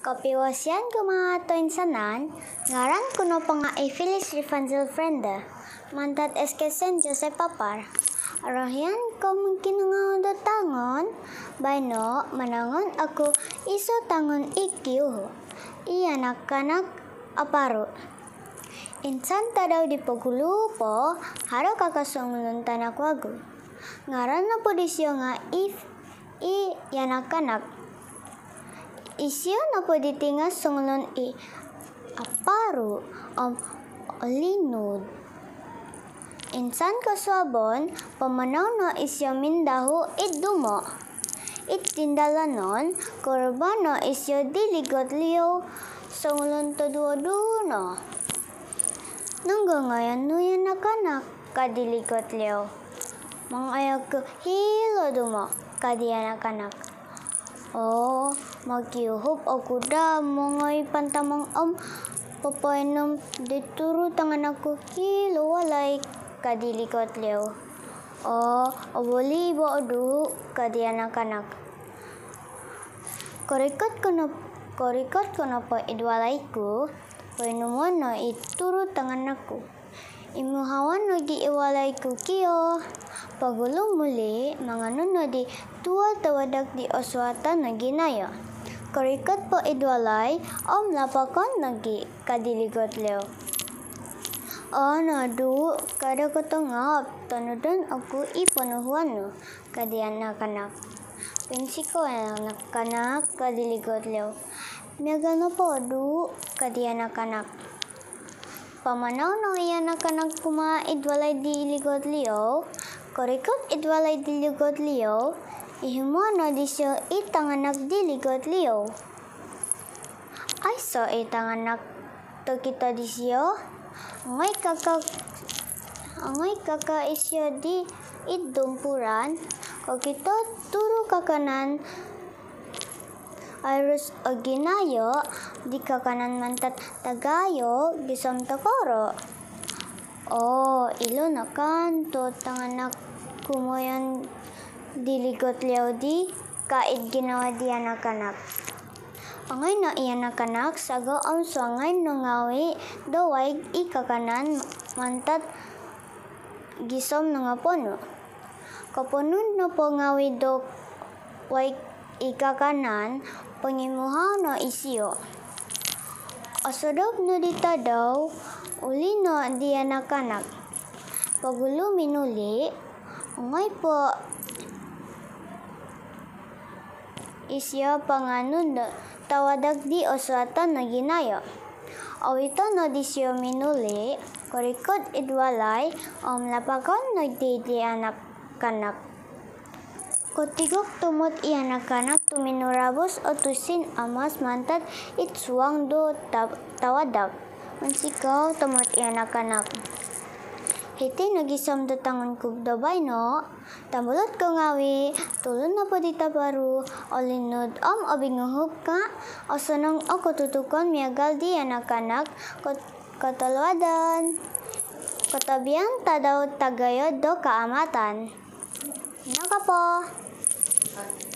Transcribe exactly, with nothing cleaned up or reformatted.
Kapiwasyan ko mga toinsanan, ngaran kuno pa nga ay Phyllis Rifanzel Frenda, mantat eske Saint Joseph Papar. Arahyan ko magkinungaw do tangon, bayno manangon ako iso tangon ikiuho, iyanak kanak aparo. Insan ta daw di pagulupo, haro kakasungulun tanak wago. Ngaran na po disyo nga if i yanak kanak. Isyo na po ditingas sungulun i aparo om olinod. Insan kaswabon, pamanaw no isyo mindahu idumo. Itindalanon, korbano isyo diligot liyo sungulun to duoduno. Nunggo ngayon nuyan na kanak kadiligot liyo. Mangayag ko hilo dumo kadiyan na kanak. Oh, magkiuhop ako da mga ipantamang om papainom dituro tangan ako hilo walay kadilikot liyo. Oh, abuli bo adu kadiyan na kanak. Korikot ko na korikot ko na po idwalay ko painuman no ituro tangan ako. Imuhawan no di iwalay ko kiyo. Pagulong muli, mga nuno di tuwa tawadak di oswata na ginaya. Korikot po idwalay, om lapakon nagi kadiligot leo. O nadu, kada ko tangap, tanudon ako ipanuhuan no, kadiyan na kanak. Pinsi ko na kanak kadiligot leo. Miagano po du, kadiyan na kanak. Pamanaw no iyan na kanak kuma idwalay di ligot leo. Korikot idwalay diligot liyo, ihimo no disyo itanganak diligot liyo. Ay so itanganak to kita disyo, angay kaka angay kaka isyo di idumpuran, ko kita turo kakanan arus o ginayo, di kakanan mantat tagayo, gisom takoro. Oh, ilo na kanto tanganak kumoyan diligot liyaw di kaid ginawa di anak-anak. Angay na iyan anak sago ang swangay no ngawi daway ikakanan mantat gisom nga pono. Kapunun no po ngawi do way ikakanan pangimuha no isiyo. Asodob no dita daw uli no di anak-anak. Pagulo minuli, angay po isya panganun tawadag di oswatan na ginaya. Awito no di siya minuli, korikot idwalay, om lapakon no di di anak-anak. Kotigok tumot i anak-anak tuminurabos o tusin amas mantat itsuang do tawadag. Mansikaw tumot i anak-anak. Hiti nagisam do tangon kub dabay no. Tambulot ko ngawi, tulon na po dita baru, o linod om o binguhog ka, o sanong o kututukon miyagal di anak-anak, katulwadan. Kotabiyang tadaw tagayod do kaamatan. Naka po.